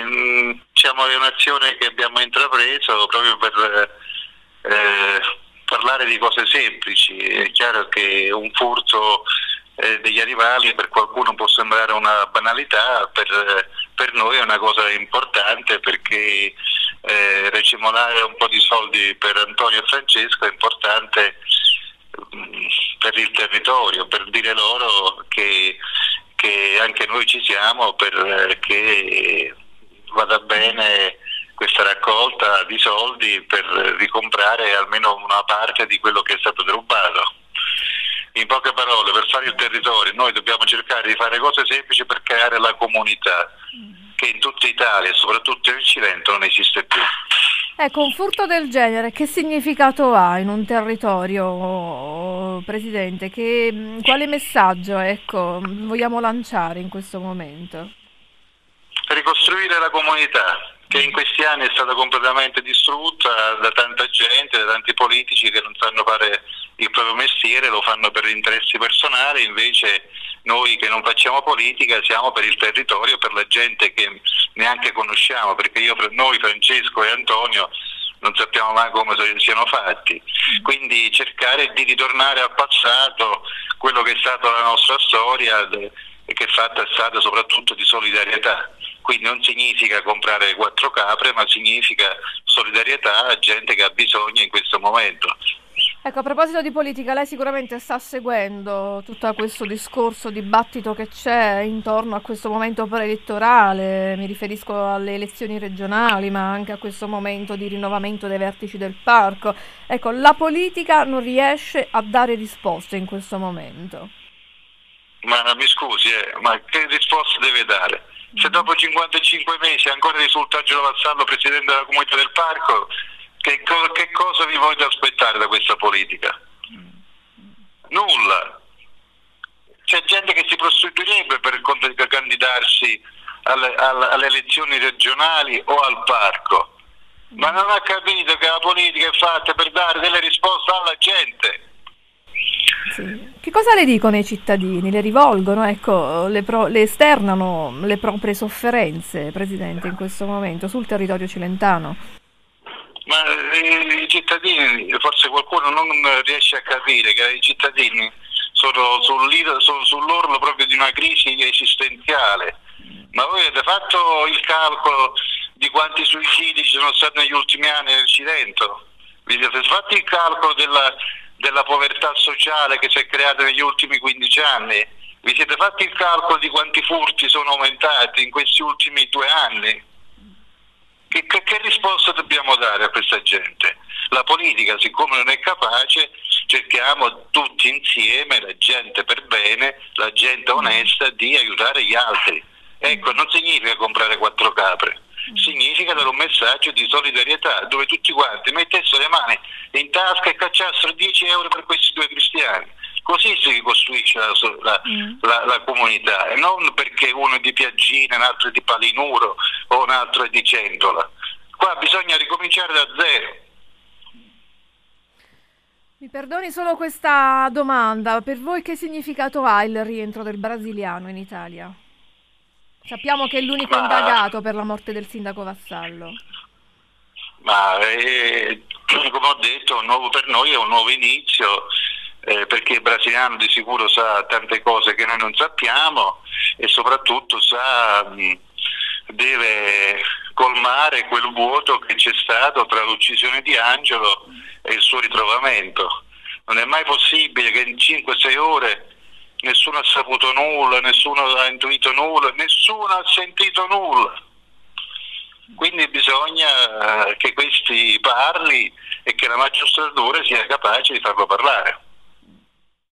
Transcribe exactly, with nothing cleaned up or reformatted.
mh, diciamo, è un'azione che abbiamo intrapreso proprio per eh, parlare di cose semplici. È chiaro che un furto eh, degli animali per qualcuno può sembrare una banalità, per, per noi è una cosa importante, perché eh, racimolare un po' di soldi per Antonio e Francesco è importante mh, per il territorio, per dire loro che, che anche noi ci siamo, perché vada bene questa raccolta di soldi per ricomprare almeno una parte di quello che è stato derubato. In poche parole, per fare il territorio noi dobbiamo cercare di fare cose semplici per creare la comunità, che in tutta Italia e soprattutto in Cilento non esiste più. Ecco, un furto del genere che significato ha in un territorio, Presidente? Che, quale messaggio, ecco, vogliamo lanciare in questo momento? Ricostruire la comunità, che in questi anni è stata completamente distrutta da tanta gente, da tanti politici che non sanno fare il proprio mestiere, lo fanno per interessi personali. Invece noi che non facciamo politica siamo per il territorio, per la gente che neanche conosciamo, perché io, noi Francesco e Antonio non sappiamo mai come siano fatti. Quindi cercare di ritornare al passato, quello che è stata la nostra storia e che è fatta è stata soprattutto di solidarietà. Quindi non significa comprare quattro capre, ma significa solidarietà a gente che ha bisogno in questo momento. Ecco, a proposito di politica, lei sicuramente sta seguendo tutto questo discorso, dibattito che c'è intorno a questo momento preelettorale. Mi riferisco alle elezioni regionali, ma anche a questo momento di rinnovamento dei vertici del parco. Ecco, la politica non riesce a dare risposte in questo momento. Ma mi scusi, eh, ma che risposta deve dare? Se dopo cinquantacinque mesi ancora risulta Angelo Vassallo presidente della comunità del parco, che, co- che cosa vi volete aspettare da questa politica? Nulla. C'è gente che si prostituirebbe per candidarsi alle, alle, alle elezioni regionali o al parco, ma non ha capito che la politica è fatta per dare delle risposte alla gente. Sì. Che cosa le dicono i cittadini? Le rivolgono, ecco, le, pro, le esternano le proprie sofferenze, Presidente, in questo momento sul territorio cilentano? Ma eh, i cittadini, forse qualcuno non riesce a capire che i cittadini sono, sono sull'orlo proprio di una crisi esistenziale. Ma voi avete fatto il calcolo di quanti suicidi ci sono stati negli ultimi anni nel Cilento? Vi siete fatti il calcolo della della povertà sociale che si è creata negli ultimi quindici anni? Vi siete fatti il calcolo di quanti furti sono aumentati in questi ultimi due anni? Che, che, che risposta dobbiamo dare a questa gente? La politica, siccome non è capace, cerchiamo tutti insieme, la gente per bene, la gente onesta, di aiutare gli altri. Ecco, non significa comprare quattro capre, significa dare un messaggio di solidarietà, dove tutti quanti mettessero le mani in tasca e cacciassero dieci euro per questi due cristiani. Così si ricostruisce la, la, la, la comunità, e non perché uno è di Piaggina, un altro è di Palinuro o un altro è di Centola. Qua bisogna ricominciare da zero. Mi perdoni solo questa domanda, per voi che significato ha il rientro del brasiliano in Italia? Sappiamo che è l'unico ma, indagato per la morte del sindaco Vassallo. Ma eh, come ho detto, un nuovo, per noi è un nuovo inizio, eh, perché il brasiliano di sicuro sa tante cose che noi non sappiamo e soprattutto sa, mh, deve colmare quel vuoto che c'è stato tra l'uccisione di Angelo e il suo ritrovamento. Non è mai possibile che in cinque sei ore nessuno ha saputo nulla, nessuno ha intuito nulla, nessuno ha sentito nulla. Quindi bisogna che questi parli e che la magistratura sia capace di farlo parlare.